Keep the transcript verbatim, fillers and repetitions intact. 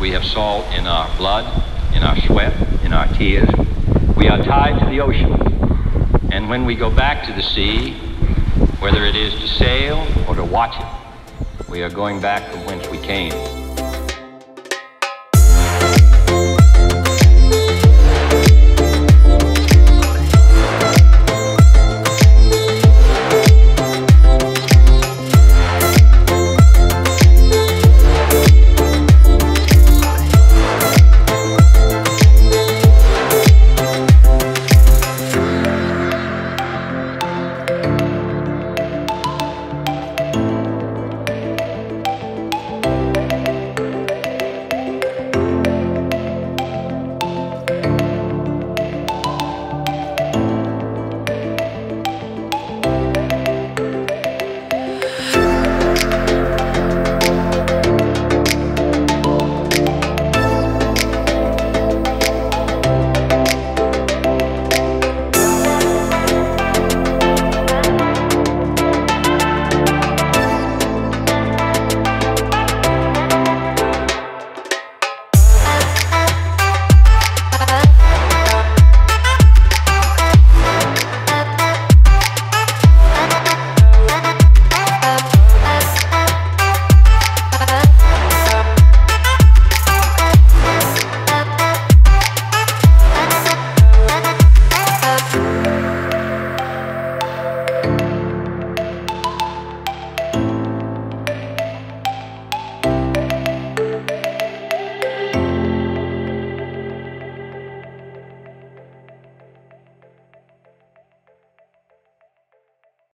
We have salt in our blood, in our sweat, in our tears. We are tied to the ocean. And when we go back to the sea, whether it is to sail or to watch it, we are going back from whence we came.